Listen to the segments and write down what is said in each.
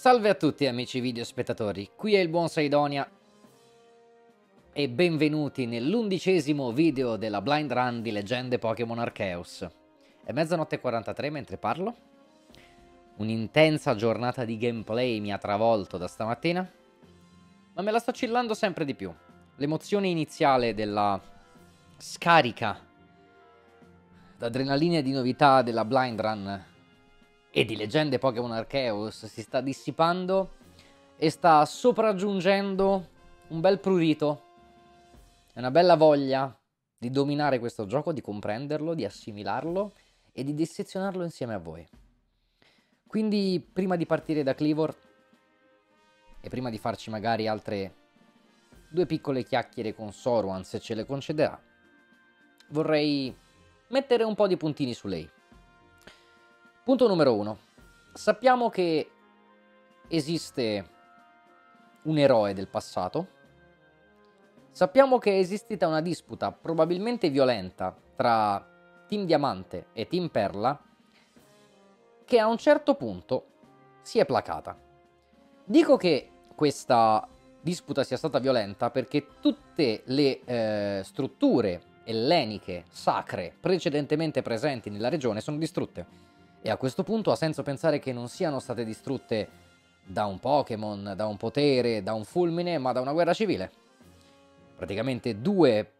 Salve a tutti amici videospettatori, qui è il buon Saidonia e benvenuti nell'11° video della Blind Run di Leggende Pokémon Arceus. È mezzanotte e 43 mentre parlo. Un'intensa giornata di gameplay mi ha travolto da stamattina, ma me la sto chillando sempre di più. L'emozione iniziale della scarica d'adrenalina e di novità della Blind Run e di Leggende Pokémon Arceus si sta dissipando e sta sopraggiungendo un bel prurito e una bella voglia di dominare questo gioco, di comprenderlo, di assimilarlo e di dissezionarlo insieme a voi. Quindi prima di partire da Kleavor e prima di farci magari altre due piccole chiacchiere con Soruan, se ce le concederà, vorrei mettere un po' di puntini su lei. Punto numero 1. Sappiamo che esiste un eroe del passato. Sappiamo che è esistita una disputa probabilmente violenta tra Team Diamante e Team Perla che a un certo punto si è placata. Dico che questa disputa sia stata violenta perché tutte le strutture elleniche sacre precedentemente presenti nella regione sono distrutte. E a questo punto ha senso pensare che non siano state distrutte da un Pokémon, da un potere, da un fulmine, ma da una guerra civile. Praticamente due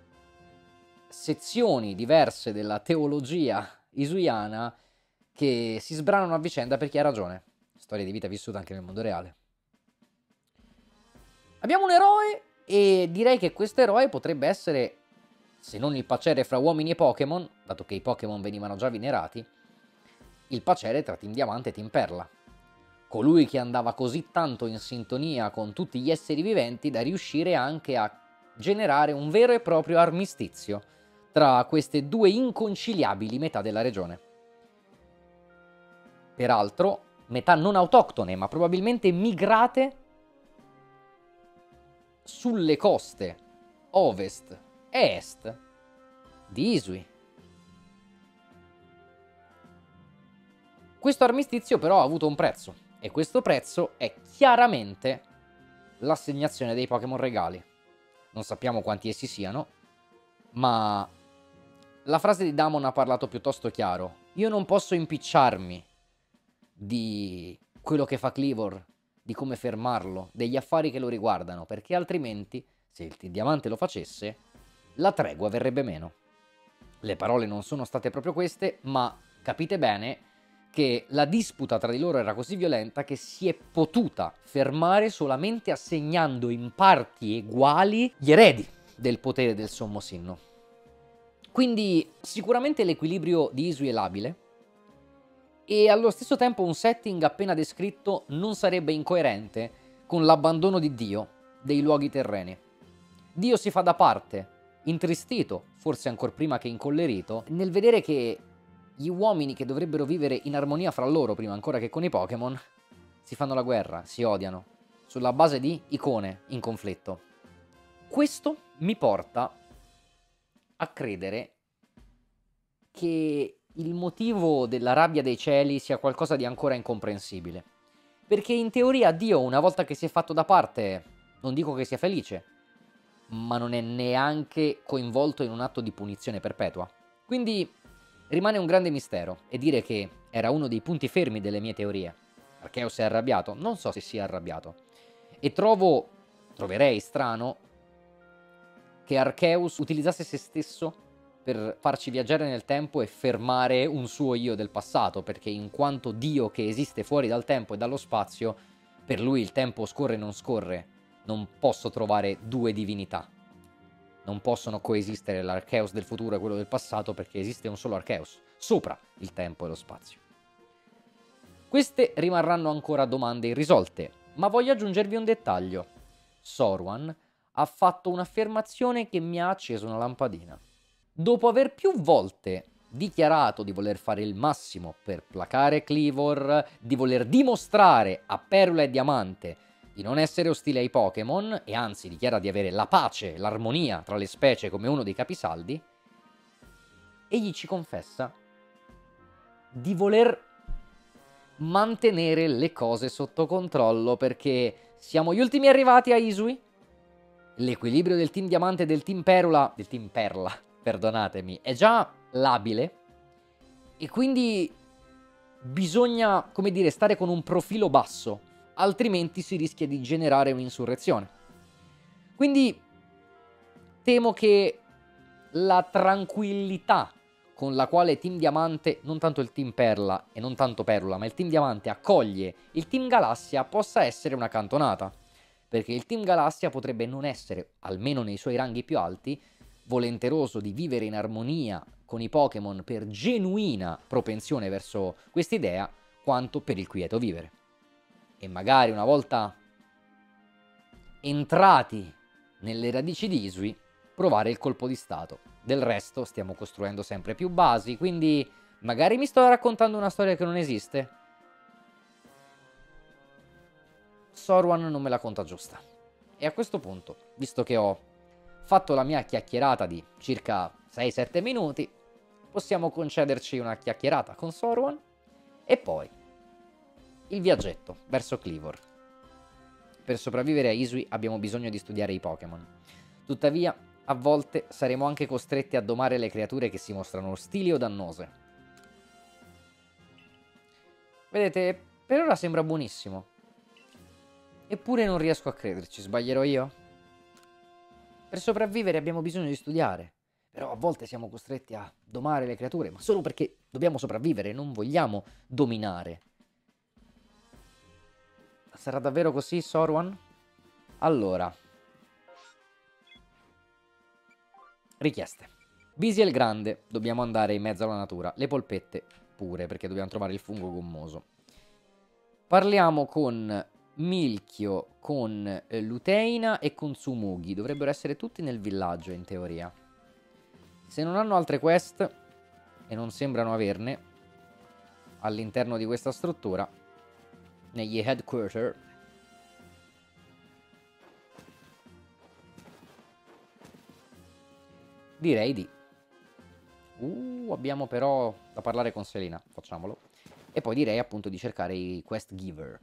sezioni diverse della teologia isuiana che si sbranano a vicenda per chi ha ragione. Storia di vita vissuta anche nel mondo reale. Abbiamo un eroe e direi che questo eroe potrebbe essere, se non il pacere fra uomini e Pokémon, dato che i Pokémon venivano già venerati, il pacere tra Team Diamante e Team Perla. Colui che andava così tanto in sintonia con tutti gli esseri viventi da riuscire anche a generare un vero e proprio armistizio tra queste due inconciliabili metà della regione. Peraltro, metà non autoctone, ma probabilmente migrate sulle coste ovest e est di Isui. Questo armistizio però ha avuto un prezzo, e questo prezzo è chiaramente l'assegnazione dei Pokémon regali. Non sappiamo quanti essi siano, ma la frase di Damon ha parlato piuttosto chiaro. Io non posso impicciarmi di quello che fa Kleavor, di come fermarlo, degli affari che lo riguardano, perché altrimenti, se il Diamante lo facesse, la tregua verrebbe meno. Le parole non sono state proprio queste, ma capite bene che la disputa tra di loro era così violenta che si è potuta fermare solamente assegnando in parti uguali gli eredi del potere del Sommo Sinnoh. Quindi sicuramente l'equilibrio di Isui è labile e allo stesso tempo un setting appena descritto non sarebbe incoerente con l'abbandono di Dio dei luoghi terreni. Dio si fa da parte, intristito, forse ancor prima che incollerito, nel vedere che gli uomini che dovrebbero vivere in armonia fra loro prima ancora che con i Pokémon si fanno la guerra, si odiano, sulla base di icone in conflitto. Questo mi porta a credere che il motivo della rabbia dei cieli sia qualcosa di ancora incomprensibile. Perché in teoria Dio, una volta che si è fatto da parte, non dico che sia felice, ma non è neanche coinvolto in un atto di punizione perpetua. Quindi rimane un grande mistero, e dire che era uno dei punti fermi delle mie teorie. Arceus è arrabbiato? Non so se sia arrabbiato. E troverei strano che Arceus utilizzasse se stesso per farci viaggiare nel tempo e fermare un suo io del passato, perché in quanto Dio che esiste fuori dal tempo e dallo spazio, per lui il tempo scorre e non scorre. Non posso trovare due divinità. Non possono coesistere l'Arceus del futuro e quello del passato perché esiste un solo Arceus, sopra il tempo e lo spazio. Queste rimarranno ancora domande irrisolte, ma voglio aggiungervi un dettaglio. Soruan ha fatto un'affermazione che mi ha acceso una lampadina. Dopo aver più volte dichiarato di voler fare il massimo per placare Kleavor, di voler dimostrare a Perla e Diamante di non essere ostile ai Pokémon, e anzi dichiara di avere la pace, l'armonia tra le specie come uno dei capisaldi, egli ci confessa di voler mantenere le cose sotto controllo, perché siamo gli ultimi arrivati a Isui. L'equilibrio del team Diamante e del team Perla, perdonatemi, è già labile, e quindi bisogna, come dire, stare con un profilo basso, altrimenti si rischia di generare un'insurrezione. Quindi temo che la tranquillità con la quale Team Diamante, non tanto il Team Perla e non tanto Perla, ma il Team Diamante accoglie il Team Galassia possa essere una cantonata, perché il Team Galassia potrebbe non essere, almeno nei suoi ranghi più alti, volenteroso di vivere in armonia con i Pokémon per genuina propensione verso quest'idea, quanto per il quieto vivere. E magari una volta entrati nelle radici di Isui, provare il colpo di stato. Del resto stiamo costruendo sempre più basi, quindi magari mi sto raccontando una storia che non esiste. Sorwan non me la conta giusta. E a questo punto, visto che ho fatto la mia chiacchierata di circa 6-7 minuti, possiamo concederci una chiacchierata con Sorwan e poi il viaggetto verso Kleavor. Per sopravvivere a Isui abbiamo bisogno di studiare i Pokémon. Tuttavia, a volte saremo anche costretti a domare le creature che si mostrano ostili o dannose. Vedete, per ora sembra buonissimo. Eppure non riesco a crederci, sbaglierò io? Per sopravvivere abbiamo bisogno di studiare. Però a volte siamo costretti a domare le creature, ma solo perché dobbiamo sopravvivere, non vogliamo dominare. Sarà davvero così, Sorwan? Allora. Richieste. Bisiel grande, dobbiamo andare in mezzo alla natura. Le polpette pure, perché dobbiamo trovare il fungo gommoso. Parliamo con Milchio, con Luteina e con Tsumugi. Dovrebbero essere tutti nel villaggio, in teoria. Se non hanno altre quest, e non sembrano averne, all'interno di questa struttura, negli headquarter, direi di... abbiamo però da parlare con Selina, facciamolo. E poi direi appunto di cercare i quest giver.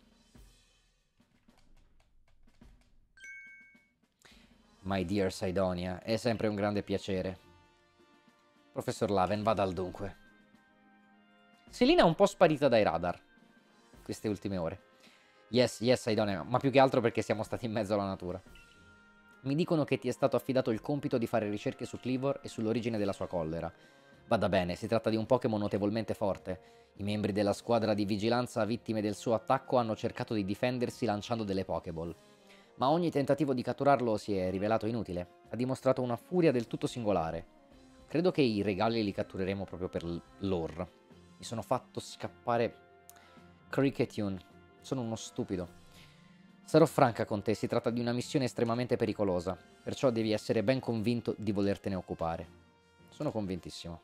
My dear Sidonia, è sempre un grande piacere. Professor Laven, vada al dunque. Selina è un po' sparita dai radar queste ultime ore. Yes, Sidonia, ma più che altro perché siamo stati in mezzo alla natura. Mi dicono che ti è stato affidato il compito di fare ricerche su Kleavor e sull'origine della sua collera. Vada bene, si tratta di un Pokémon notevolmente forte. I membri della squadra di vigilanza vittime del suo attacco hanno cercato di difendersi lanciando delle Pokéball. Ma ogni tentativo di catturarlo si è rivelato inutile. Ha dimostrato una furia del tutto singolare. Credo che i regali li cattureremo proprio per l'or. Mi sono fatto scappare Cricketune. Sono uno stupido. Sarò franca con te, si tratta di una missione estremamente pericolosa, perciò devi essere ben convinto di volertene occupare. Sono convintissimo.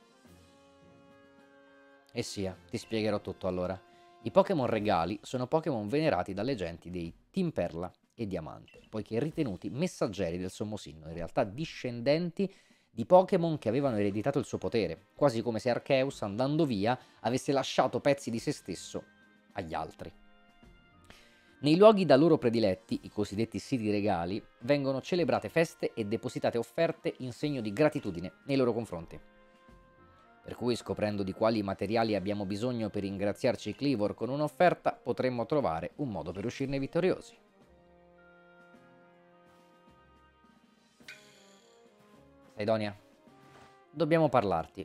E sia, ti spiegherò tutto allora. I Pokémon regali sono Pokémon venerati dalle genti dei Team Perla e Diamante, poiché ritenuti messaggeri del Sommo Sinnoh, in realtà discendenti di Pokémon che avevano ereditato il suo potere, quasi come se Arceus, andando via, avesse lasciato pezzi di se stesso agli altri. Nei luoghi da loro prediletti, i cosiddetti siti regali, vengono celebrate feste e depositate offerte in segno di gratitudine nei loro confronti. Per cui, scoprendo di quali materiali abbiamo bisogno per ringraziarci Kleavor con un'offerta, potremmo trovare un modo per uscirne vittoriosi. Sidonia, dobbiamo parlarti.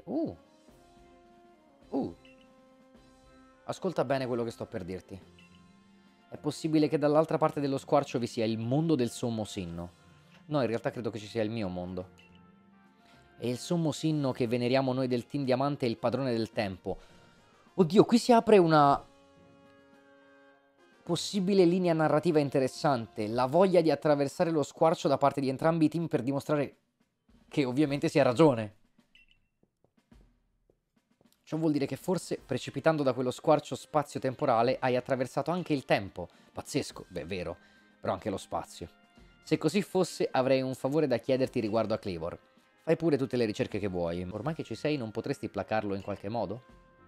Ascolta bene quello che sto per dirti. È possibile che dall'altra parte dello squarcio vi sia il mondo del Sommo Sinnoh. No, in realtà credo che ci sia il mio mondo. E il Sommo Sinnoh che veneriamo noi del Team Diamante è il padrone del tempo. Oddio, qui si apre una possibile linea narrativa interessante. La voglia di attraversare lo squarcio da parte di entrambi i team per dimostrare che ovviamente si ha ragione. Ciò vuol dire che forse, precipitando da quello squarcio spazio-temporale, hai attraversato anche il tempo. Pazzesco, beh, vero, però anche lo spazio. Se così fosse, avrei un favore da chiederti riguardo a Kleavor. Fai pure tutte le ricerche che vuoi. Ormai che ci sei, non potresti placarlo in qualche modo?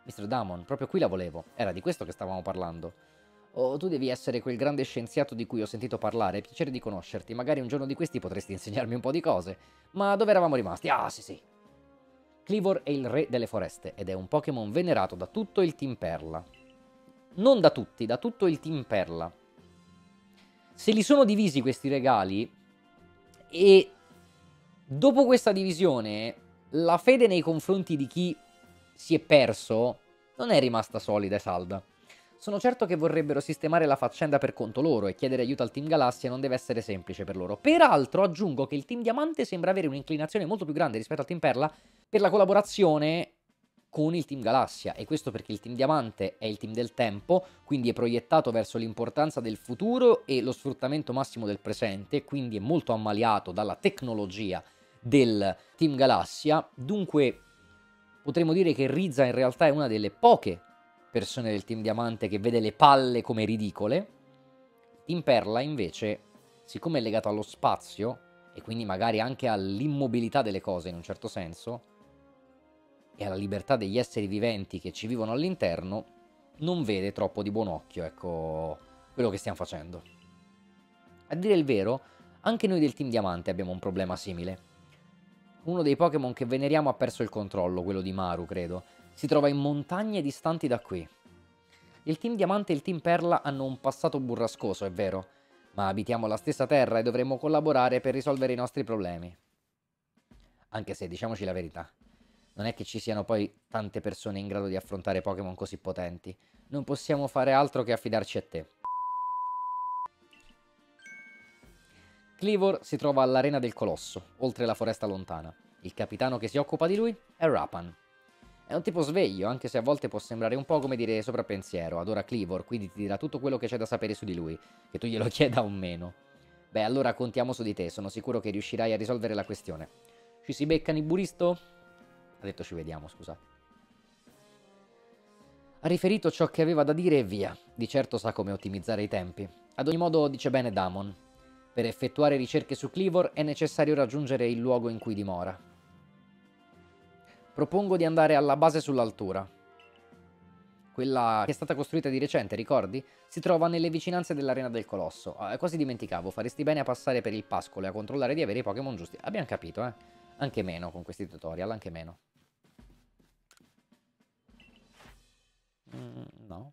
Mr. Damon, proprio qui la volevo. Era di questo che stavamo parlando. Oh, tu devi essere quel grande scienziato di cui ho sentito parlare. Piacere di conoscerti. Magari un giorno di questi potresti insegnarmi un po' di cose. Ma dove eravamo rimasti? Ah, sì, sì. Cleavor è il re delle foreste ed è un Pokémon venerato da tutto il Team Perla. Non da tutti, da tutto il Team Perla. Se li sono divisi questi regali e dopo questa divisione la fede nei confronti di chi si è perso non è rimasta solida e salda. Sono certo che vorrebbero sistemare la faccenda per conto loro e chiedere aiuto al Team Galassia non deve essere semplice per loro. Peraltro aggiungo che il Team Diamante sembra avere un'inclinazione molto più grande rispetto al Team Perla per la collaborazione con il Team Galassia, e questo perché il Team Diamante è il team del tempo, quindi è proiettato verso l'importanza del futuro e lo sfruttamento massimo del presente, quindi è molto ammaliato dalla tecnologia del Team Galassia. Dunque potremmo dire che Riza in realtà è una delle poche persone del Team Diamante che vede le palle come ridicole. Team Perla invece, siccome è legato allo spazio e quindi magari anche all'immobilità delle cose in un certo senso e alla libertà degli esseri viventi che ci vivono all'interno, non vede troppo di buon occhio, ecco, quello che stiamo facendo. A dire il vero, anche noi del Team Diamante abbiamo un problema simile. Uno dei Pokémon che veneriamo ha perso il controllo, quello di Maru, credo. Si trova in montagne distanti da qui. Il Team Diamante e il Team Perla hanno un passato burrascoso, è vero, ma abitiamo la stessa terra e dovremmo collaborare per risolvere i nostri problemi. Anche se, diciamoci la verità, non è che ci siano poi tante persone in grado di affrontare Pokémon così potenti. Non possiamo fare altro che affidarci a te. Cleavor si trova all'Arena del Colosso, oltre la foresta lontana. Il capitano che si occupa di lui è Rapan. È un tipo sveglio, anche se a volte può sembrare un po' come dire sopravpensiero. Adora Cleavor, quindi ti dirà tutto quello che c'è da sapere su di lui, che tu glielo chieda o meno. Beh, allora contiamo su di te, sono sicuro che riuscirai a risolvere la questione. Ci si becca, Niburisto? Ha detto ci vediamo, scusa. Ha riferito ciò che aveva da dire e via. Di certo sa come ottimizzare i tempi. Ad ogni modo dice bene Damon. Per effettuare ricerche su Cleavor è necessario raggiungere il luogo in cui dimora. Propongo di andare alla base sull'altura. Quella che è stata costruita di recente, ricordi? Si trova nelle vicinanze dell'Arena del Colosso. Quasi dimenticavo, faresti bene a passare per il pascolo e a controllare di avere i Pokémon giusti. Abbiamo capito, eh? Anche meno con questi tutorial, anche meno. No.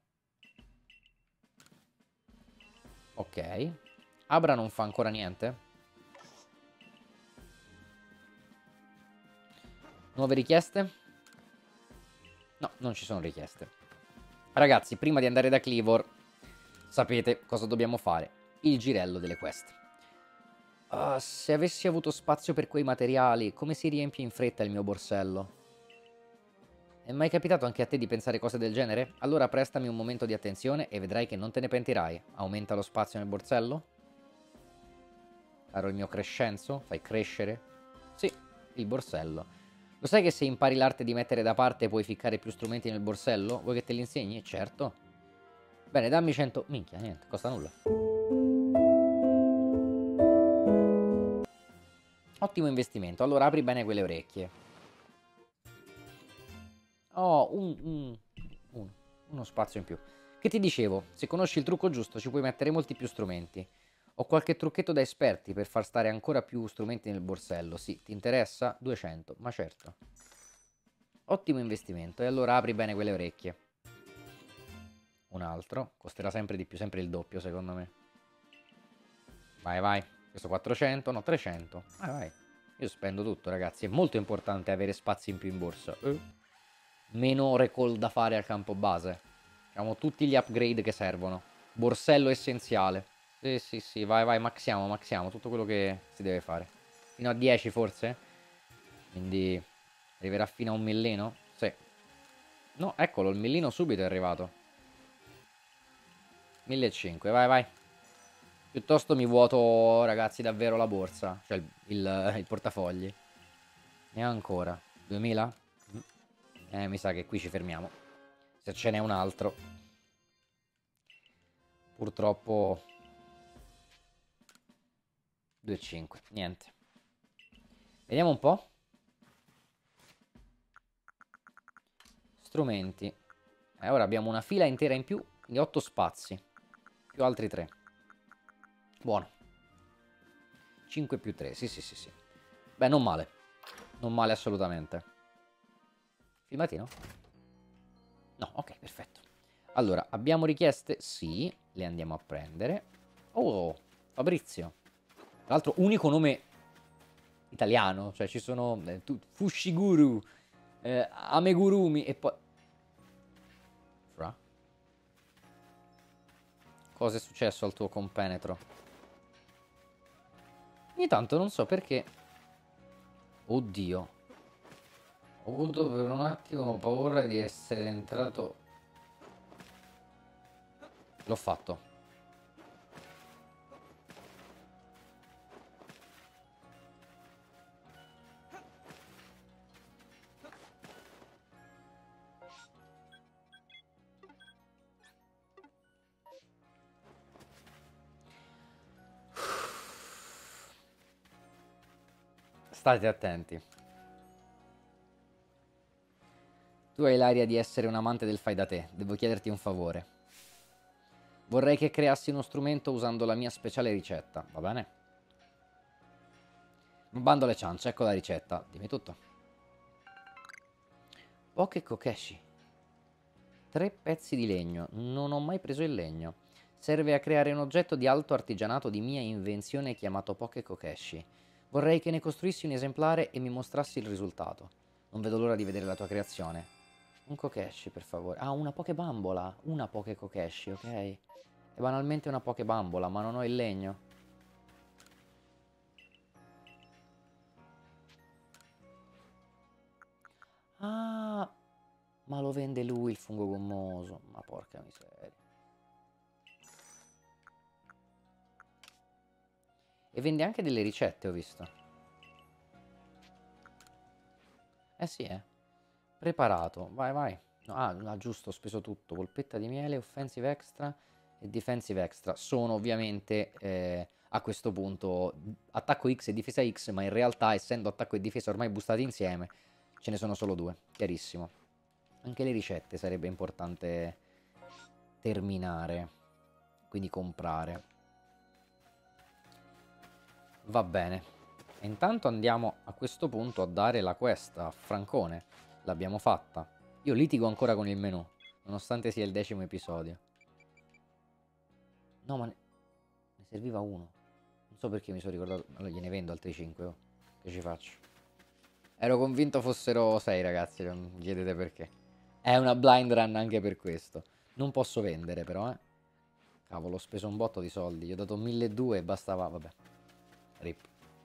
Ok. Abra non fa ancora niente. Nuove richieste? No, non ci sono richieste. Ragazzi, prima di andare da Cleavor, sapete cosa dobbiamo fare. Il girello delle quest. Se avessi avuto spazio per quei materiali, come si riempie in fretta il mio borsello? È mai capitato anche a te di pensare cose del genere? Allora prestami un momento di attenzione e vedrai che non te ne pentirai. Aumenta lo spazio nel borsello? Caro il mio Crescenzo, fai crescere? Sì, il borsello. Lo sai che se impari l'arte di mettere da parte puoi ficcare più strumenti nel borsello? Vuoi che te li insegni? Certo. Bene, dammi 100... Minchia, niente, costa nulla. Ottimo investimento. Allora apri bene quelle orecchie. Oh, uno spazio in più. Che ti dicevo, se conosci il trucco giusto ci puoi mettere molti più strumenti. Ho qualche trucchetto da esperti per far stare ancora più strumenti nel borsello. Sì, ti interessa? 200, ma certo. Ottimo investimento. E allora apri bene quelle orecchie. Un altro. Costerà sempre di più, sempre il doppio secondo me. Vai, vai. Questo 400, no 300. Vai, vai. Io spendo tutto, ragazzi. È molto importante avere spazi in più in borsa. Meno recall da fare al campo base. Abbiamo tutti gli upgrade che servono. Borsello essenziale. Sì, sì, sì. Vai, vai. Maxiamo, maxiamo. Tutto quello che si deve fare. Fino a 10 forse? Quindi arriverà fino a un millino? Sì. No, eccolo, il millino subito è arrivato. 1500, vai, vai. Piuttosto mi vuoto, ragazzi, davvero la borsa. Cioè il portafogli. E ancora. 2000? Mi sa che qui ci fermiamo. Se ce n'è un altro. Purtroppo 2,5. Niente. Vediamo un po'. Strumenti. E ora abbiamo una fila intera in più, quindi 8 spazi, più altri 3. Buono. 5 più 3, sì, sì, sì, sì. Beh, non male. Non male assolutamente. Filmatino? No, ok, perfetto. Allora, abbiamo richieste? Sì, le andiamo a prendere. Oh, Fabrizio. Tra l'altro, unico nome italiano, cioè ci sono Fushiguru, Amegurumi e poi... Fra? Cosa è successo al tuo compenetro? Ogni tanto non so perché... Oddio. Ho avuto per un attimo paura di essere entrato... L'ho fatto. State attenti. Tu hai l'aria di essere un amante del fai da te. Devo chiederti un favore. Vorrei che creassi uno strumento usando la mia speciale ricetta, va bene? Bando alle ciance, ecco la ricetta. Dimmi tutto. Poke Kokeshi. 3 pezzi di legno. Non ho mai preso il legno. Serve a creare un oggetto di alto artigianato di mia invenzione chiamato Poke Kokeshi. Vorrei che ne costruissi un esemplare e mi mostrassi il risultato. Non vedo l'ora di vedere la tua creazione. Un Kokeshi, per favore. Ah, una Pokebambola. Una Poke Kokeshi, ok? È banalmente una Pokebambola, ma non ho il legno. Ah, ma lo vende lui il fungo gommoso. Ma porca miseria. E vende anche delle ricette, ho visto. Eh sì, eh. Preparato. Vai, vai. No, ah, giusto, ho speso tutto. Polpetta di miele, offensive extra e defensive extra. Sono ovviamente a questo punto attacco X e difesa X, ma in realtà, essendo attacco e difesa ormai boostati insieme, ce ne sono solo 2. Chiarissimo. Anche le ricette sarebbe importante terminare. Quindi comprare. Va bene. E intanto andiamo a questo punto a dare la quest a Francone. L'abbiamo fatta. Io litigo ancora con il menù, nonostante sia il 10° episodio. No, ma ne serviva uno. Non so perché mi sono ricordato. Allora gliene vendo altri 5. Oh. Che ci faccio? Ero convinto fossero 6, ragazzi. Non mi chiedete perché. È una blind run anche per questo. Non posso vendere, però, eh. Cavolo, ho speso un botto di soldi. Gli ho dato 1200 e bastava. Vabbè. Rip.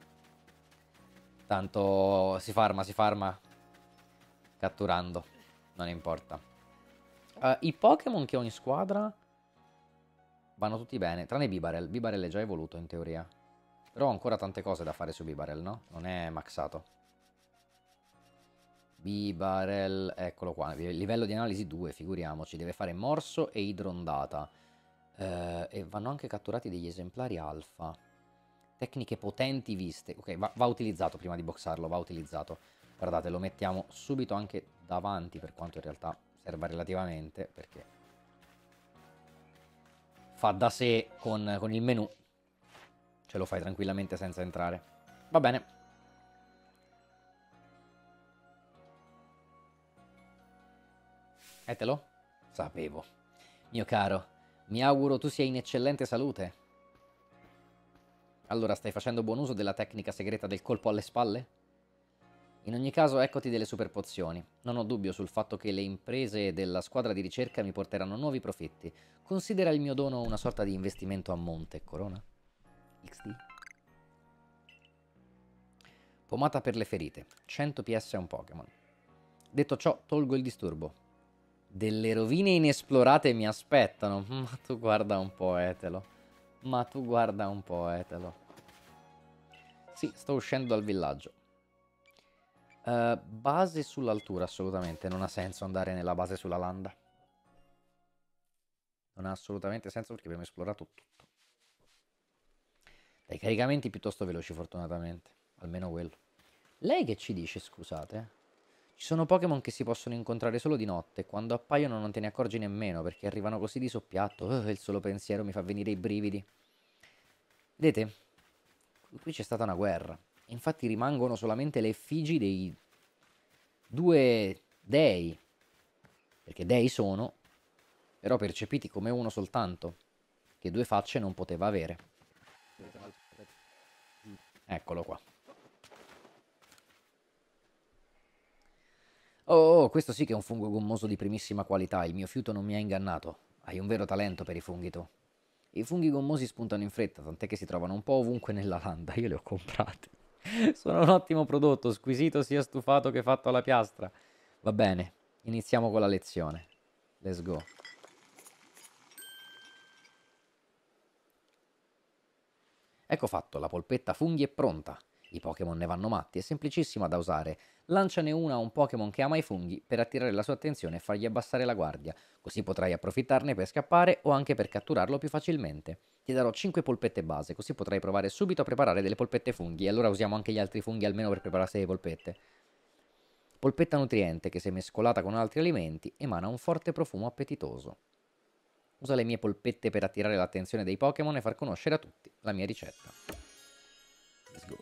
Tanto si farma. Catturando. Non importa. I Pokémon che ho in squadra vanno tutti bene, tranne Bibarel. Bibarel è già evoluto in teoria. Però ho ancora tante cose da fare su Bibarel, no? Non è maxato. Bibarel, eccolo qua. Livello di analisi 2, figuriamoci. Deve fare morso e idrondata. E vanno anche catturati degli esemplari alfa. Tecniche potenti viste. Ok, va utilizzato prima di boxarlo, va utilizzato. Guardate, lo mettiamo subito anche davanti, per quanto in realtà serva relativamente, perché fa da sé con il menu. Ce lo fai tranquillamente senza entrare. Va bene. Etelo? Sapevo. Mio caro, mi auguro tu sia in eccellente salute. Allora, stai facendo buon uso della tecnica segreta del colpo alle spalle? In ogni caso, eccoti delle super pozioni. Non ho dubbio sul fatto che le imprese della squadra di ricerca mi porteranno nuovi profitti. Considera il mio dono una sorta di investimento a monte, Corona. XD. Pomata per le ferite. 100 PS a un Pokémon. Detto ciò, tolgo il disturbo. Delle rovine inesplorate mi aspettano. Ma tu guarda un po', Etelo. Ma tu guarda un po', Etelo. Sì, sto uscendo dal villaggio. Base sull'altura, assolutamente. Non ha senso andare nella base sulla landa. Non ha assolutamente senso perché abbiamo esplorato tutto. Dai caricamenti piuttosto veloci, fortunatamente. Almeno quello. Lei che ci dice, scusate? Ci sono Pokémon che si possono incontrare solo di notte, quando appaiono non te ne accorgi nemmeno, perché arrivano così di soppiatto. Il solo pensiero mi fa venire i brividi. Vedete? Qui c'è stata una guerra. Infatti rimangono solamente le effigi dei due dei, perché dei sono, però percepiti come uno soltanto, che due facce non poteva avere. Eccolo qua. Oh, questo sì che è un fungo gommoso di primissima qualità, il mio fiuto non mi ha ingannato. Hai un vero talento per i funghi tu. I funghi gommosi spuntano in fretta, tant'è che si trovano un po' ovunque nella landa, io li ho comprati. Sono un ottimo prodotto, squisito sia stufato che fatto alla piastra. Va bene, iniziamo con la lezione. Let's go. Ecco fatto, la polpetta funghi è pronta. I Pokémon ne vanno matti, è semplicissima da usare. Lanciane una a un Pokémon che ama i funghi per attirare la sua attenzione e fargli abbassare la guardia, così potrai approfittarne per scappare o anche per catturarlo più facilmente. Ti darò 5 polpette base, così potrai provare subito a preparare delle polpette funghi, e allora usiamo anche gli altri funghi almeno per prepararsi le polpette. Polpetta nutriente che se mescolata con altri alimenti emana un forte profumo appetitoso. Usa le mie polpette per attirare l'attenzione dei Pokémon e far conoscere a tutti la mia ricetta. Let's go.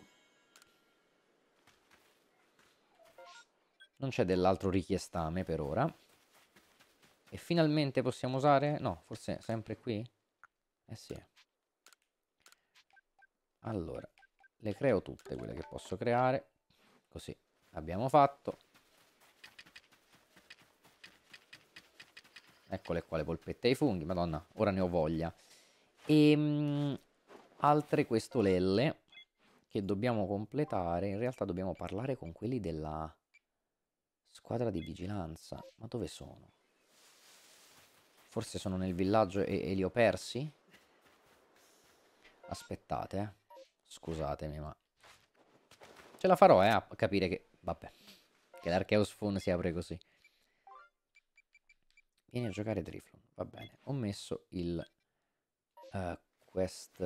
Non c'è dell'altro richiestame per ora. E finalmente possiamo usare... No, forse sempre qui? Eh sì. Allora, le creo tutte quelle che posso creare. Così abbiamo fatto. Eccole qua le polpette ai funghi. Madonna, ora ne ho voglia. E altre questolelle che dobbiamo completare. In realtà dobbiamo parlare con quelli della squadra di vigilanza. Ma dove sono? Forse sono nel villaggio e li ho persi? Aspettate, scusatemi, ma ce la farò, a capire che... Vabbè, che l'Arceus Fun si apre così. Vieni a giocare Drifloon, va bene. Ho messo il quest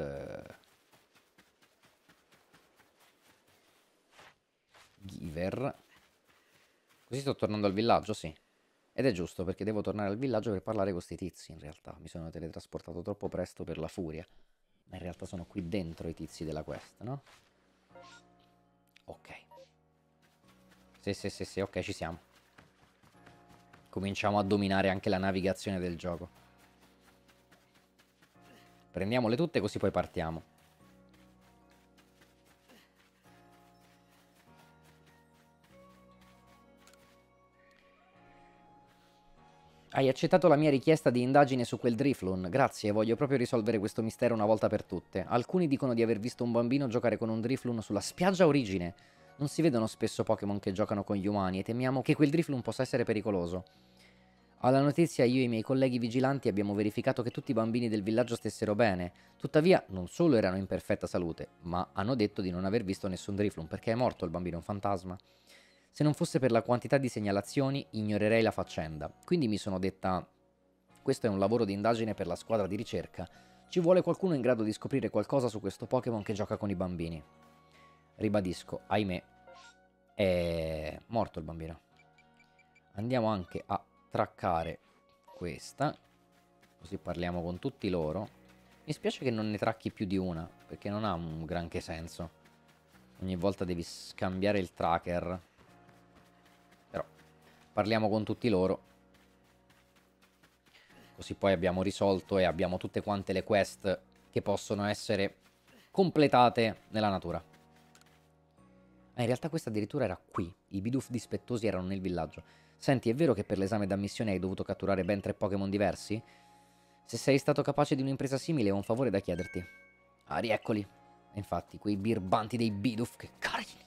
giver. Così sto tornando al villaggio, sì. Ed è giusto, perché devo tornare al villaggio per parlare con sti tizi, in realtà. Mi sono teletrasportato troppo presto per la furia. Ma in realtà sono qui dentro i tizi della quest, no? Ok. Sì, ok, ci siamo. Cominciamo a dominare anche la navigazione del gioco. Prendiamole tutte così poi partiamo. Hai accettato la mia richiesta di indagine su quel Drifloon. Grazie, voglio proprio risolvere questo mistero una volta per tutte. Alcuni dicono di aver visto un bambino giocare con un Drifloon sulla spiaggia origine. Non si vedono spesso Pokémon che giocano con gli umani e temiamo che quel Drifloon possa essere pericoloso. Alla notizia io e i miei colleghi vigilanti abbiamo verificato che tutti i bambini del villaggio stessero bene. Tuttavia, non solo erano in perfetta salute, ma hanno detto di non aver visto nessun Drifloon perché è morto il bambino fantasma. Se non fosse per la quantità di segnalazioni, ignorerei la faccenda. Quindi mi sono detta: questo è un lavoro di indagine per la squadra di ricerca. Ci vuole qualcuno in grado di scoprire qualcosa su questo Pokémon che gioca con i bambini. Ribadisco, ahimè, è morto il bambino. Andiamo anche a traccare questa, così parliamo con tutti loro. Mi spiace che non ne tracchi più di una, perché non ha un granché senso. Ogni volta devi scambiare il tracker. Però parliamo con tutti loro, così poi abbiamo risolto e abbiamo tutte quante le quest che possono essere completate nella natura. In realtà questa addirittura era qui. I Bidoof dispettosi erano nel villaggio. Senti, è vero che per l'esame d'ammissione hai dovuto catturare ben 3 Pokémon diversi? Se sei stato capace di un'impresa simile ho un favore da chiederti. Ah, rieccoli. Infatti, quei birbanti dei Bidoof, che carini!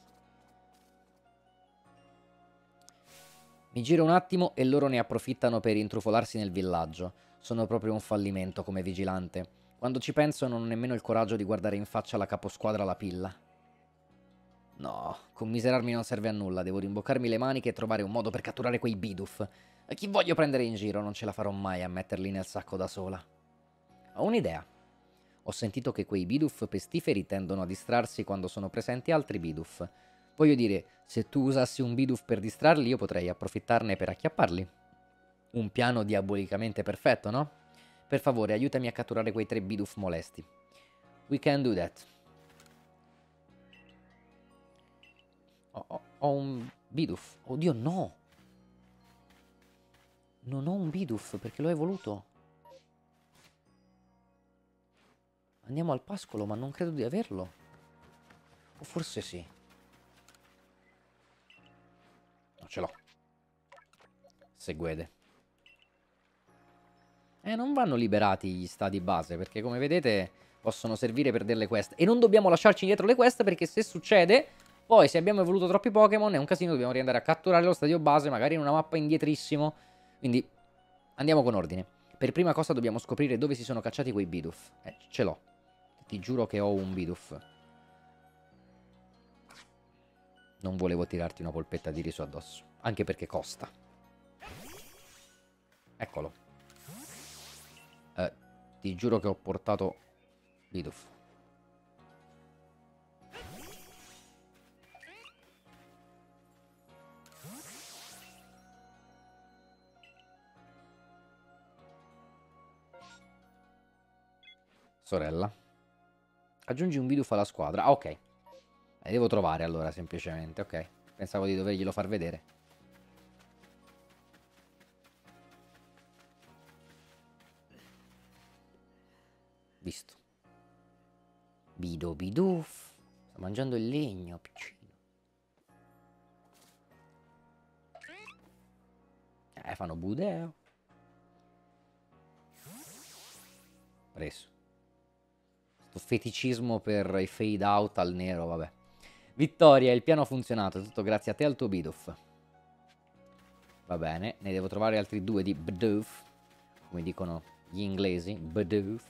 Mi giro un attimo e loro ne approfittano per intrufolarsi nel villaggio. Sono proprio un fallimento come vigilante. Quando ci penso non ho nemmeno il coraggio di guardare in faccia la caposquadra La Pilla. No, commiserarmi non serve a nulla, devo rimboccarmi le maniche e trovare un modo per catturare quei Bidoof. E chi voglio prendere in giro, non ce la farò mai a metterli nel sacco da sola. Ho un'idea. Ho sentito che quei Bidoof pestiferi tendono a distrarsi quando sono presenti altri Bidoof. Voglio dire, se tu usassi un Bidoof per distrarli, io potrei approfittarne per acchiapparli. Un piano diabolicamente perfetto, no? Per favore, aiutami a catturare quei 3 Bidoof molesti. We can do that. Ho un Bidoof. Oddio, no! Non ho un Bidoof perché l'ho evoluto. Andiamo al pascolo, ma non credo di averlo. O forse sì. No, ce l'ho. Seguede. Non vanno liberati gli stadi base, perché come vedete possono servire per delle quest. E non dobbiamo lasciarci indietro le quest, perché se succede, poi se abbiamo evoluto troppi Pokémon è un casino, dobbiamo riandare a catturare lo stadio base, magari in una mappa indietrissimo. Quindi andiamo con ordine. Per prima cosa dobbiamo scoprire dove si sono cacciati quei Bidoof. Ce l'ho. Ti giuro che ho un Bidoof. Non volevo tirarti una polpetta di riso addosso. Anche perché costa. Eccolo. Ti giuro che ho portato Bidoof. Sorella. Aggiungi un Bidoof alla squadra. Ah, ok. Devo trovare allora, semplicemente. Ok. Pensavo di doverglielo far vedere. Visto. Bidoof. Sta mangiando il legno, piccino. Fanno budeo. Preso. Sto feticismo per i fade out al nero, vabbè. Vittoria, il piano ha funzionato, tutto grazie a te e al tuo Bidoof. Va bene, ne devo trovare altri 2 di Bidoof, come dicono gli inglesi, Bidoof.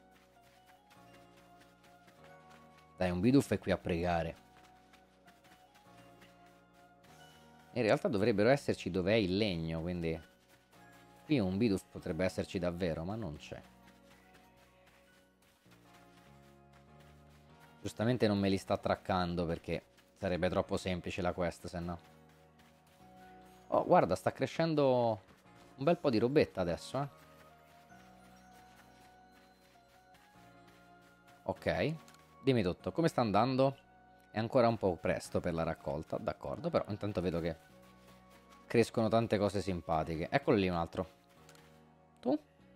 Dai, un Bidoof è qui a pregare. In realtà dovrebbero esserci dove è il legno, quindi qui un Bidoof potrebbe esserci davvero, ma non c'è. Giustamente non me li sta traccando perché sarebbe troppo semplice la quest, se no. Oh, guarda, sta crescendo un bel po' di robetta adesso, eh. Ok, dimmi tutto, come sta andando? È ancora un po' presto per la raccolta, d'accordo, però intanto vedo che crescono tante cose simpatiche. Eccolo lì un altro. Tu?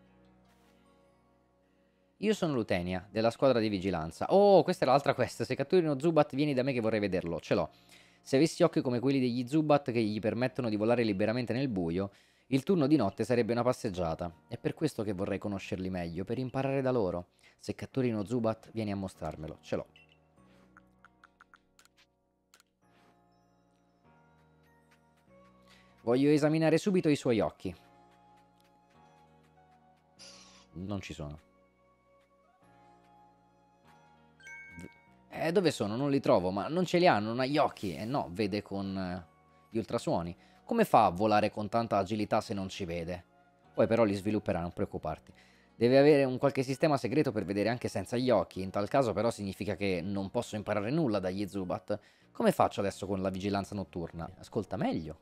Io sono Lutenia, della squadra di vigilanza. Oh, questa è l'altra quest. Se catturi uno Zubat, vieni da me che vorrei vederlo. Ce l'ho. Se avessi occhi come quelli degli Zubat che gli permettono di volare liberamente nel buio, il turno di notte sarebbe una passeggiata. È per questo che vorrei conoscerli meglio, per imparare da loro. Se catturi uno Zubat, vieni a mostrarmelo. Ce l'ho. Voglio esaminare subito i suoi occhi. Non ci sono. Dove sono? Non li trovo, ma non ce li ha, non ha gli occhi. No, vede con gli ultrasuoni. Come fa a volare con tanta agilità se non ci vede? Poi però li svilupperà, non preoccuparti. Deve avere un qualche sistema segreto per vedere anche senza gli occhi. In tal caso però significa che non posso imparare nulla dagli Zubat. Come faccio adesso con la vigilanza notturna? Ascolta meglio.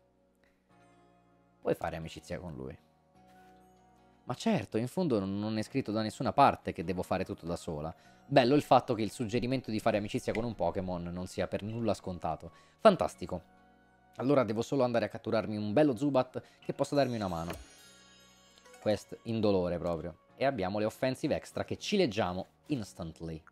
Puoi fare amicizia con lui. Ma certo, in fondo non è scritto da nessuna parte che devo fare tutto da sola. Bello il fatto che il suggerimento di fare amicizia con un Pokémon non sia per nulla scontato. Fantastico. Allora devo solo andare a catturarmi un bello Zubat che possa darmi una mano. Quest indolore proprio. E abbiamo le offensive extra che ci leggiamo instantly.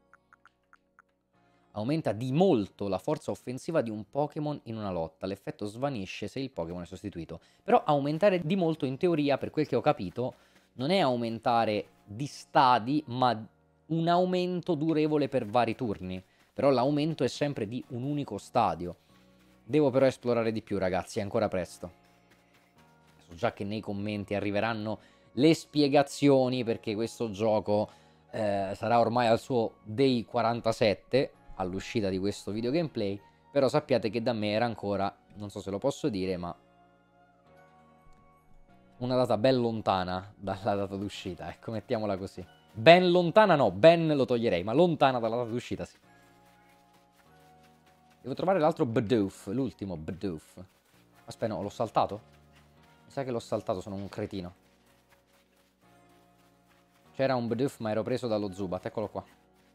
Aumenta di molto la forza offensiva di un Pokémon in una lotta. L'effetto svanisce se il Pokémon è sostituito. Però aumentare di molto, in teoria, per quel che ho capito, non è aumentare di stadi, ma un aumento durevole per vari turni. Però l'aumento è sempre di un unico stadio. Devo però esplorare di più, ragazzi, è ancora presto. So già che nei commenti arriveranno le spiegazioni, perché questo gioco sarà ormai al suo day 47 all'uscita di questo video gameplay, però sappiate che da me era ancora, non so se lo posso dire, ma una data ben lontana dalla data d'uscita, ecco, mettiamola così. Ben lontana no, ben lo toglierei, ma lontana dalla data d'uscita sì. Devo trovare l'altro Bidoof, l'ultimo Bidoof. Aspetta, no, l'ho saltato? Mi sa che l'ho saltato, sono un cretino. C'era un Bidoof ma ero preso dallo Zubat, eccolo qua.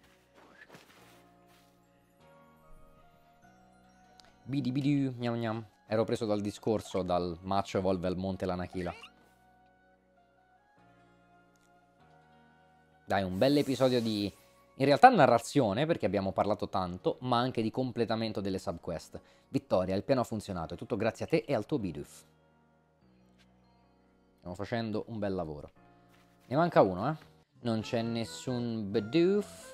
Bidi bidi, gnam gnam. Ero preso dal discorso, dal match evolve al monte l'Anachila. Dai, un bel episodio di... in realtà narrazione, perché abbiamo parlato tanto, ma anche di completamento delle subquest. Vittoria, il piano ha funzionato, è tutto grazie a te e al tuo Bidoof. Stiamo facendo un bel lavoro. Ne manca uno, Non c'è nessun Bidoof.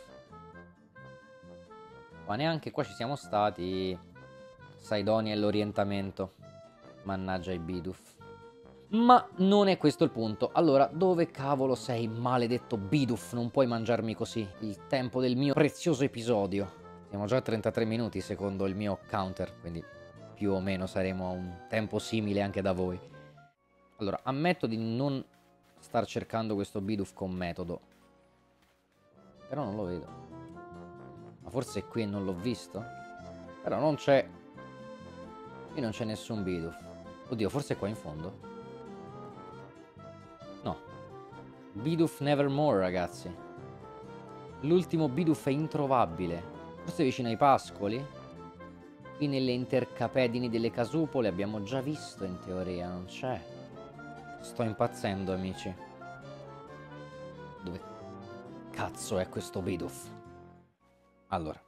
Ma neanche qua ci siamo stati. Sidoni e l'orientamento. Mannaggia i Bidoof. Ma non è questo il punto. Allora, dove cavolo sei, maledetto Bidoof? Non puoi mangiarmi così. Il tempo del mio prezioso episodio. Siamo già a 33 minuti secondo il mio counter, quindi più o meno saremo a un tempo simile anche da voi. Allora, ammetto di non star cercando questo Bidoof con metodo. Però non lo vedo. Ma forse qui non l'ho visto? Però non c'è... qui non c'è nessun Bidoof. Oddio, forse è qua in fondo? No. Bidoof Nevermore, ragazzi. L'ultimo Bidoof è introvabile. Forse vicino ai pascoli? Qui nelle intercapedini delle casupole abbiamo già visto in teoria, non c'è. Sto impazzendo, amici. Dove cazzo è questo Bidoof? Allora.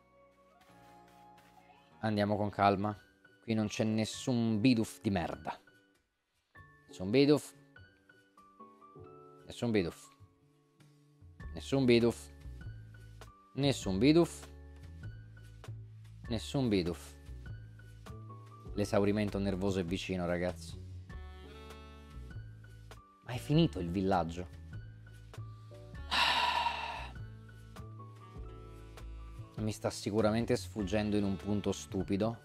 Andiamo con calma. Qui non c'è nessun Bidoof di merda. Nessun Bidoof. Nessun Bidoof. Nessun Bidoof. Nessun Bidoof. Nessun Bidoof. L'esaurimento nervoso è vicino, ragazzi. Ma è finito il villaggio. Mi sta sicuramente sfuggendo in un punto stupido.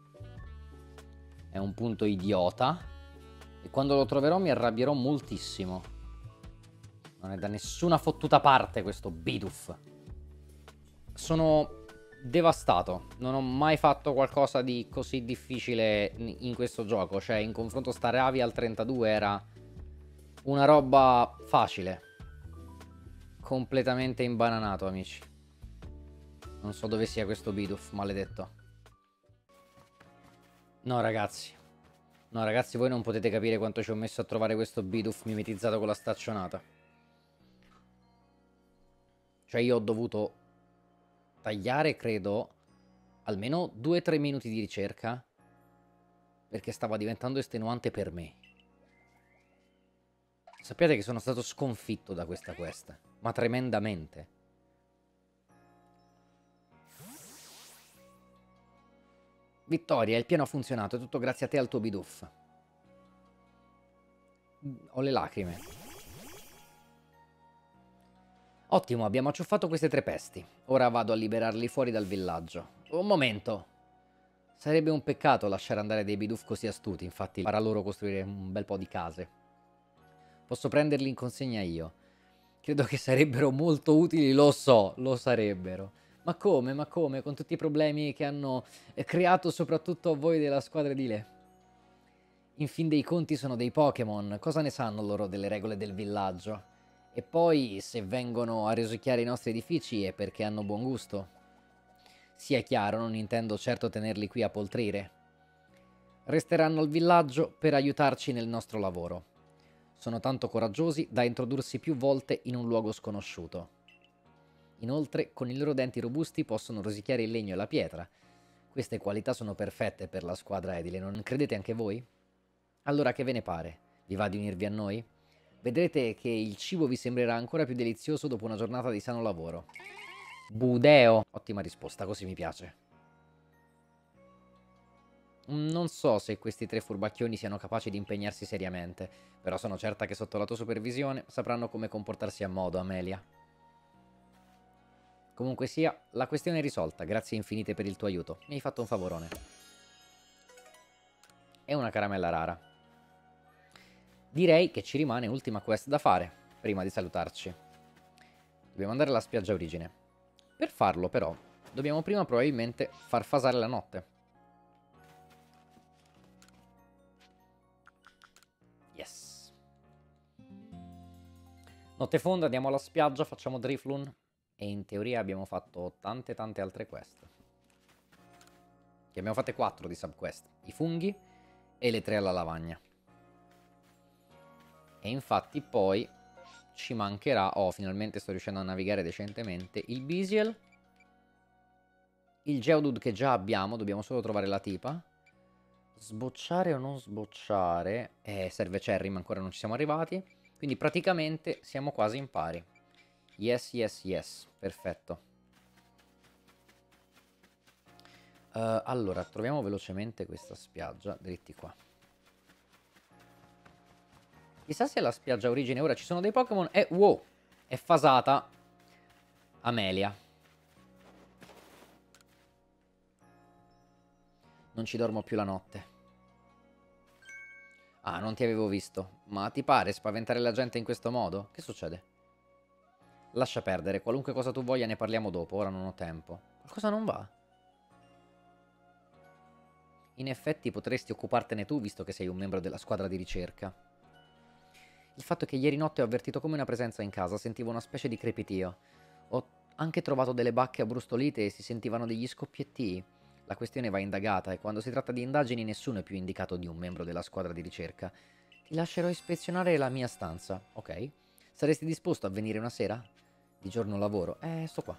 È un punto idiota. E quando lo troverò mi arrabbierò moltissimo. Non è da nessuna fottuta parte questo Bidoof. Sono devastato. Non ho mai fatto qualcosa di così difficile in questo gioco. Cioè, in confronto a Staravia al 32 era una roba facile. Completamente imbananato, amici. Non so dove sia questo Bidoof, maledetto. No, ragazzi. No, ragazzi, voi non potete capire quanto ci ho messo a trovare questo Bidoof mimetizzato con la staccionata. Cioè, io ho dovuto tagliare, credo, almeno 2-3 minuti di ricerca, perché stava diventando estenuante per me. Sappiate che sono stato sconfitto da questa quest, ma tremendamente. Vittoria, il piano ha funzionato, è tutto grazie a te e al tuo Bidoof. Ho le lacrime. Ottimo, abbiamo acciuffato queste 3 pesti. Ora vado a liberarli fuori dal villaggio. Un momento. Sarebbe un peccato lasciare andare dei Bidoof così astuti, infatti farà loro costruire un bel po' di case. Posso prenderli in consegna io. Credo che sarebbero molto utili, lo so, lo sarebbero. Ma come, ma come, con tutti i problemi che hanno creato soprattutto a voi della squadra di Le? In fin dei conti sono dei Pokémon, cosa ne sanno loro delle regole del villaggio? E poi, se vengono a rosicchiare i nostri edifici è perché hanno buon gusto. Sia chiaro, non intendo certo tenerli qui a poltrire. Resteranno al villaggio per aiutarci nel nostro lavoro. Sono tanto coraggiosi da introdursi più volte in un luogo sconosciuto. Inoltre, con i loro denti robusti possono rosicchiare il legno e la pietra. Queste qualità sono perfette per la squadra edile, non credete anche voi? Allora che ve ne pare? Vi va di unirvi a noi? Vedrete che il cibo vi sembrerà ancora più delizioso dopo una giornata di sano lavoro. Budeo! Ottima risposta, così mi piace. Non so se questi 3 furbacchioni siano capaci di impegnarsi seriamente, però sono certa che sotto la tua supervisione sapranno come comportarsi a modo, Amelia. Comunque sia, la questione è risolta, grazie infinite per il tuo aiuto. Mi hai fatto un favorone. E una caramella rara. Direi che ci rimane ultima quest da fare, prima di salutarci. Dobbiamo andare alla spiaggia origine. Per farlo, però, dobbiamo prima probabilmente far fasare la notte. Notte fonda, andiamo alla spiaggia, facciamo Drifloon. E in teoria abbiamo fatto tante altre quest. Che abbiamo fatte 4 di subquest. I funghi e le 3 alla lavagna. E infatti poi ci mancherà... Oh, finalmente sto riuscendo a navigare decentemente. Il Bisiel. Il Geodude che già abbiamo, dobbiamo solo trovare la tipa. Sbocciare o non sbocciare? Serve Cherry, ma ancora non ci siamo arrivati. Quindi praticamente siamo quasi in pari. Yes, yes, yes. Perfetto. Allora, troviamo velocemente questa spiaggia. Dritti qua. Chissà se è la spiaggia origine. Ora ci sono dei Pokémon e... Wow! È fasata Amelia. Non ci dormo più la notte. Ah, non ti avevo visto. Ma ti pare spaventare la gente in questo modo? Che succede? Lascia perdere, qualunque cosa tu voglia ne parliamo dopo, ora non ho tempo. Qualcosa non va? In effetti potresti occupartene tu, visto che sei un membro della squadra di ricerca. Il fatto è che ieri notte ho avvertito come una presenza in casa, sentivo una specie di crepitio. Ho anche trovato delle bacche abbrustolite e si sentivano degli scoppiettii. La questione va indagata e quando si tratta di indagini nessuno è più indicato di un membro della squadra di ricerca. Ti lascerò ispezionare la mia stanza, ok? Saresti disposto a venire una sera? Di giorno lavoro. Sto qua.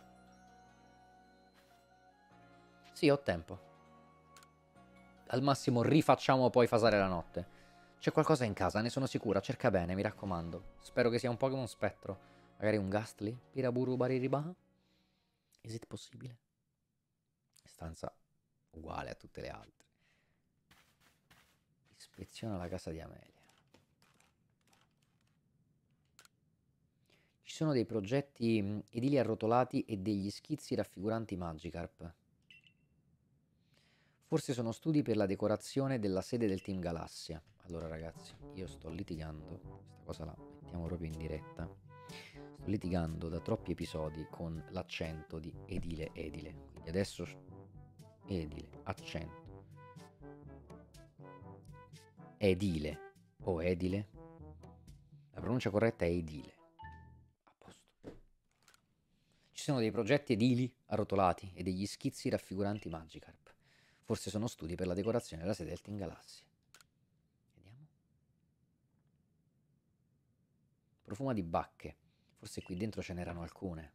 Sì, ho tempo. Al massimo rifacciamo poi fasare la notte. C'è qualcosa in casa, ne sono sicura. Cerca bene, mi raccomando. Spero che sia un Pokémon spettro. Magari un Ghastly? Piraburu Baririba? Is it possibile? Stanza uguale a tutte le altre. Ispeziona la casa di Amelia. Ci sono dei progetti edili arrotolati e degli schizzi raffiguranti Magikarp. Forse sono studi per la decorazione della sede del Team Galassia. Allora ragazzi, io sto litigando, questa cosa la mettiamo proprio in diretta. Sto litigando da troppi episodi con l'accento di edile. Quindi adesso edile, accento. Edile o edile? La pronuncia corretta è edile. A posto. Ci sono dei progetti edili arrotolati e degli schizzi raffiguranti Magikarp. Forse sono studi per la decorazione della sede del Team Galassia. Vediamo. Profuma di bacche. Forse qui dentro ce n'erano alcune.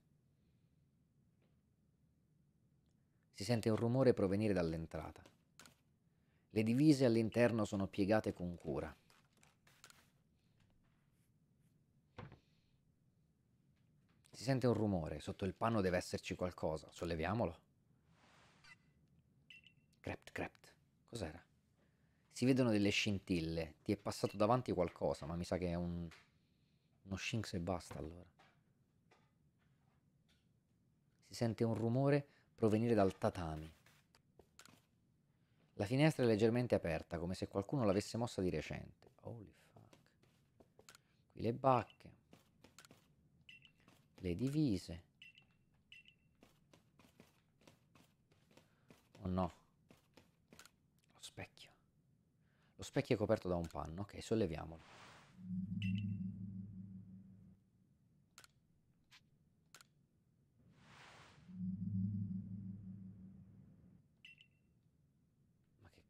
Si sente un rumore provenire dall'entrata. Le divise all'interno sono piegate con cura. Si sente un rumore. Sotto il panno deve esserci qualcosa. Solleviamolo. Crept. Cos'era? Si vedono delle scintille. Ti è passato davanti qualcosa, ma mi sa che è uno Shinx e basta allora. Si sente un rumore provenire dal tatami. La finestra è leggermente aperta, come se qualcuno l'avesse mossa di recente. Holy fuck. Qui le bacche. Le divise. Oh no. Lo specchio. Lo specchio è coperto da un panno. Ok, solleviamolo. Ma che...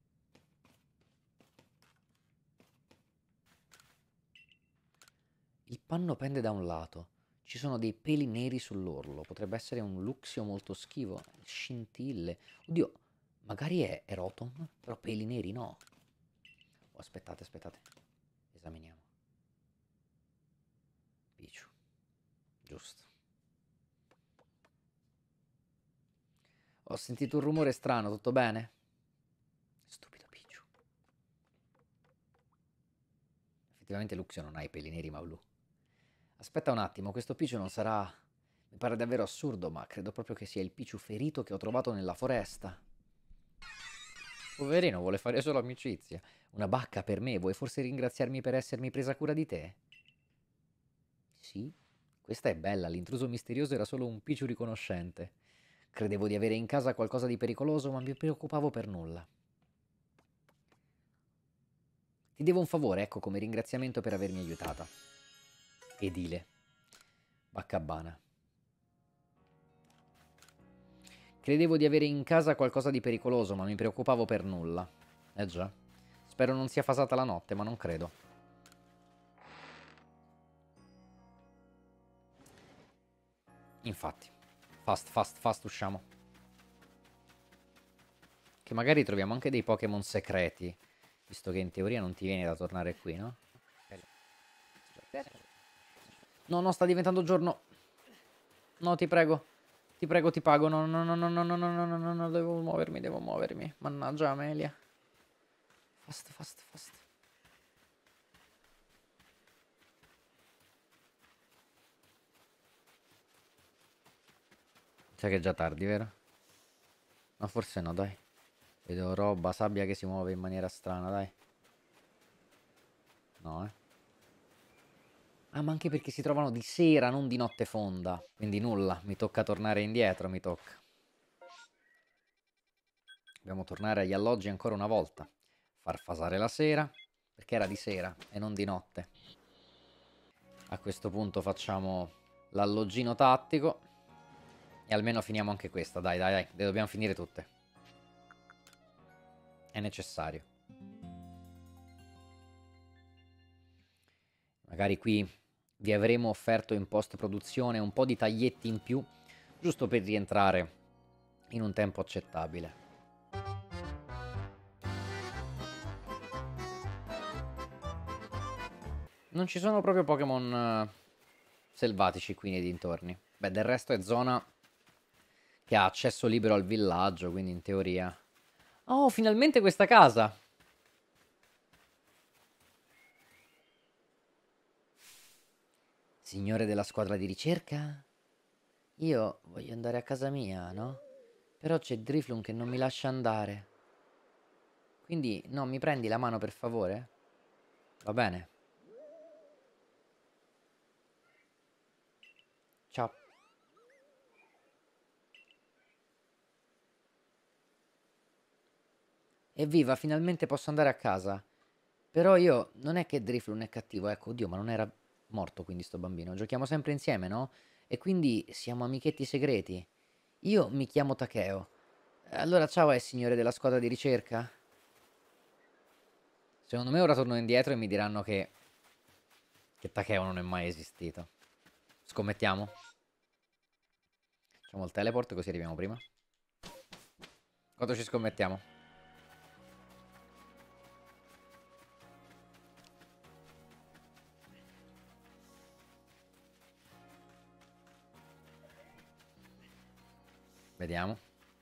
Il panno pende da un lato. Ci sono dei peli neri sull'orlo. Potrebbe essere un Luxio molto schivo. Scintille. Oddio, magari è Rotom? Però peli neri no. Oh, aspettate. Esaminiamo. Pichu. Giusto. Ho sentito un rumore strano, tutto bene? Stupido Pichu. Effettivamente Luxio non ha i peli neri ma blu. Aspetta un attimo, questo Pichu non sarà... Mi pare davvero assurdo, ma credo proprio che sia il Pichu ferito che ho trovato nella foresta. Poverino, vuole fare solo amicizia. Una bacca per me, vuoi forse ringraziarmi per essermi presa cura di te? Sì? Questa è bella, l'intruso misterioso era solo un Pichu riconoscente. Credevo di avere in casa qualcosa di pericoloso, ma mi preoccupavo per nulla. Ti devo un favore, ecco, come ringraziamento per avermi aiutata. Edile. Baccabana. Credevo di avere in casa qualcosa di pericoloso, ma mi preoccupavo per nulla. Già. Spero non sia fasata la notte, ma non credo. Infatti. Fast usciamo. Che magari troviamo anche dei Pokémon segreti. Visto che in teoria non ti viene da tornare qui, no? No, sta diventando giorno. No, ti prego. Ti prego, ti pago. No, no, no, no, no, no, no, no, no, no, devo muovermi. Mannaggia, Amelia. Fast. Sai che è già tardi, vero? Ma forse no, dai. Vedo roba, sabbia che si muove in maniera strana, dai. No, eh. Ah, ma anche perché si trovano di sera, non di notte fonda. Quindi nulla, mi tocca tornare indietro, mi tocca. Dobbiamo tornare agli alloggi ancora una volta. Far fasare la sera, perché era di sera e non di notte. A questo punto facciamo l'alloggino tattico. E almeno finiamo anche questa, dai, le dobbiamo finire tutte. È necessario. Magari qui vi avremo offerto in post-produzione un po' di taglietti in più, giusto per rientrare in un tempo accettabile. Non ci sono proprio Pokémon selvatici qui nei dintorni. Beh, del resto è zona che ha accesso libero al villaggio, quindi in teoria... Oh, finalmente questa casa! Signore della squadra di ricerca? Io voglio andare a casa mia, no? Però c'è Drifloon che non mi lascia andare. Quindi, no, mi prendi la mano per favore? Va bene. Ciao. Evviva, finalmente posso andare a casa. Però io, non è che Drifloon è cattivo, ecco, oddio, ma non era morto quindi sto bambino. Giochiamo sempre insieme, no? E quindi siamo amichetti segreti. Io mi chiamo Takeo. Allora ciao, signore della squadra di ricerca? Secondo me ora torno indietro e mi diranno che Takeo non è mai esistito. Scommettiamo? Facciamo il teleport così arriviamo prima. Quanto ci scommettiamo? Vediamo.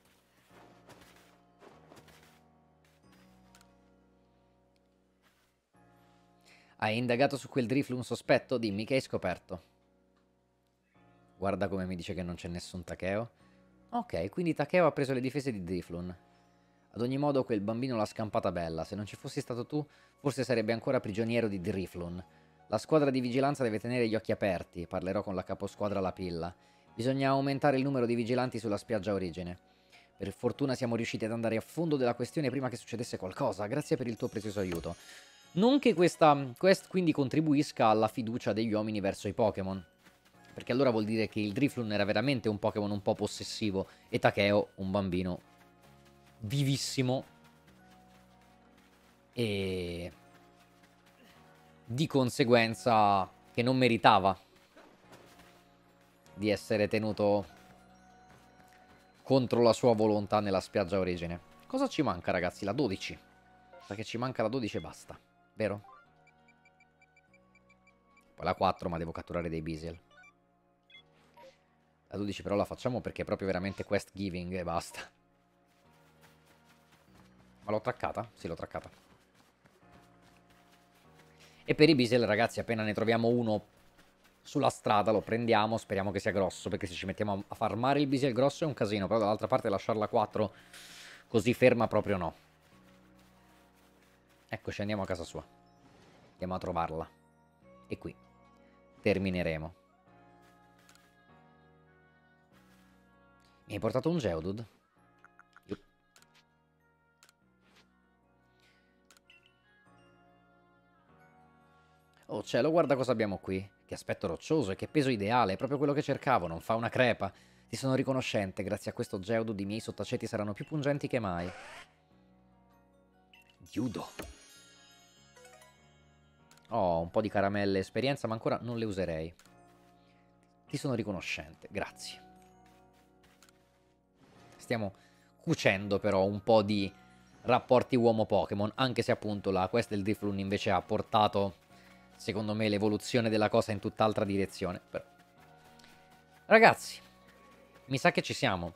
Hai indagato su quel Drifloon sospetto? Dimmi che hai scoperto. Guarda come mi dice che non c'è nessun Takeo. Ok, quindi Takeo ha preso le difese di Drifloon. Ad ogni modo quel bambino l'ha scampata bella. Se non ci fossi stato tu, forse sarebbe ancora prigioniero di Drifloon. La squadra di vigilanza deve tenere gli occhi aperti. Parlerò con la caposquadra La Pilla. Bisogna aumentare il numero di vigilanti sulla spiaggia origine. Per fortuna siamo riusciti ad andare a fondo della questione prima che succedesse qualcosa. Grazie per il tuo prezioso aiuto. Non che questa quest quindi contribuisca alla fiducia degli uomini verso i Pokémon. Perché allora vuol dire che il Drifloon era veramente un Pokémon un po' possessivo e Takeo un bambino vivissimo e di conseguenza che non meritava di essere tenuto contro la sua volontà nella spiaggia origine. Cosa ci manca, ragazzi? La 12. Perché ci manca la 12 e basta, vero? Poi la 4, ma devo catturare dei Beezel. La 12 però la facciamo perché è proprio veramente quest giving e basta. Ma l'ho traccata? Sì, l'ho traccata. E per i Beezel, ragazzi, appena ne troviamo uno sulla strada, lo prendiamo, speriamo che sia grosso, perché se ci mettiamo a farmare il Beezel grosso è un casino, però dall'altra parte lasciarla 4 così ferma proprio no. Eccoci, andiamo a casa sua. Andiamo a trovarla. E qui termineremo. Mi hai portato un Geodude? Oh cielo, guarda cosa abbiamo qui. Che aspetto roccioso e che peso ideale, è proprio quello che cercavo, non fa una crepa. Ti sono riconoscente, grazie a questo geodude i miei sottaceti saranno più pungenti che mai. Diudo. Oh, un po' di caramelle e esperienza, ma ancora non le userei. Ti sono riconoscente, grazie. Stiamo cucendo però un po' di rapporti uomo-Pokémon, anche se appunto la quest del Drifloon invece ha portato, secondo me, l'evoluzione della cosa in tutt'altra direzione. Però. Ragazzi, mi sa che ci siamo.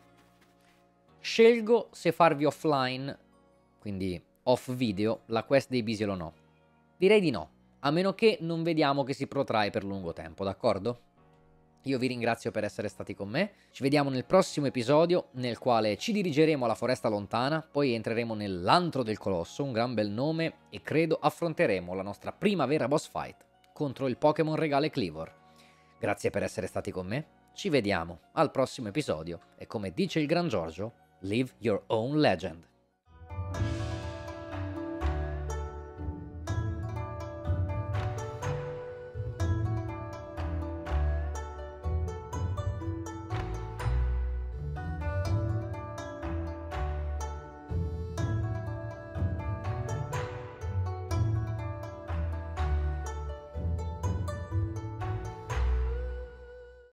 Scelgo se farvi offline, quindi off video, la quest dei Bisiel o no. Direi di no, a meno che non vediamo che si protrae per lungo tempo, d'accordo? Io vi ringrazio per essere stati con me, ci vediamo nel prossimo episodio nel quale ci dirigeremo alla foresta lontana, poi entreremo nell'antro del colosso, un gran bel nome, e credo affronteremo la nostra prima vera boss fight contro il Pokémon Regale Kleavor. Grazie per essere stati con me, ci vediamo al prossimo episodio e come dice il Gran Giorgio, live your own legend.